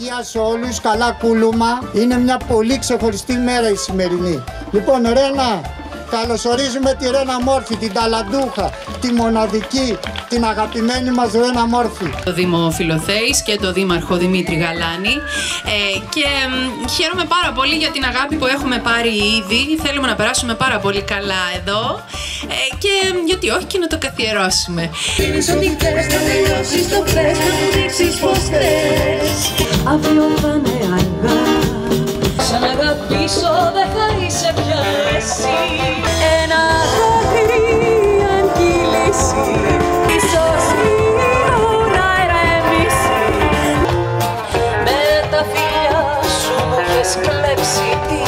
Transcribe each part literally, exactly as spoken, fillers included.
υγεία σε όλους, καλά κούλουμα. Είναι μια πολύ ξεχωριστή μέρα η σημερινή. Λοιπόν, Ρένα, καλωσορίζουμε τη Ρένα Μόρφη, την ταλαντούχα, τη μοναδική, την αγαπημένη μας Ρένα Μόρφη. Το Δήμο Φιλοθέης και το Δήμαρχο Δημήτρη Γαλάνη ε, και ε, χαίρομαι πάρα πολύ για την αγάπη που έχουμε πάρει ήδη. Θέλουμε να περάσουμε πάρα πολύ καλά εδώ ε, και γιατί όχι και να το καθιερώσουμε. Θέλεις ό,τι θες, να τελειώσεις το πες, να μου δείξεις πως θες. Αύριο θα είναι αργά, σαν αγαπήσω δεν θα είσαι πια εσύ. Ένα αγάπη αν κύληση, ίσως η ώρα ερεμήσει. Με τα φιλιά σου μου έχεις κλέψει την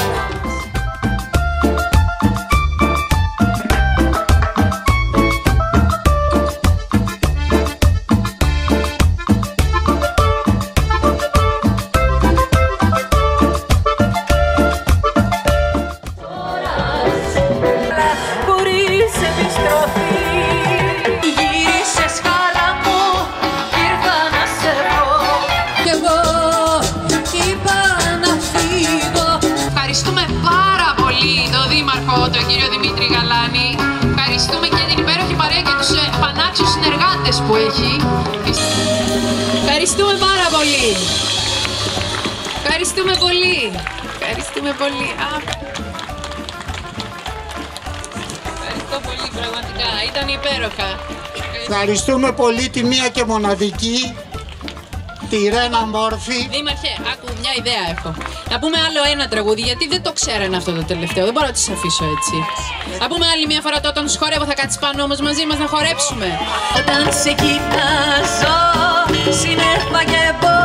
τον κύριο Δημήτρη Γαλάνη. Ευχαριστούμε και την υπέροχη παρέα και τους πανάξιους συνεργάτες που έχει. Ευχαριστούμε πάρα πολύ. Ευχαριστούμε πολύ. Ευχαριστούμε πολύ. Α. Ευχαριστώ πολύ, πραγματικά. Ήταν υπέροχα. Ευχαριστούμε πολύ τη μία και μοναδική, τη Ρένα Μόρφη. Δήμαρχε, άκου, μια ιδέα έχω. Να πούμε άλλο ένα τραγούδι, γιατί δεν το ξέρανε αυτό το τελευταίο. Δεν μπορώ να τις αφήσω έτσι. Να πούμε άλλη μια φορά το όταν τους χορεύω, θα κάτσεις πάνω όμως μαζί μας να χορέψουμε. Όταν σε κοιτάζω, συνέχεια και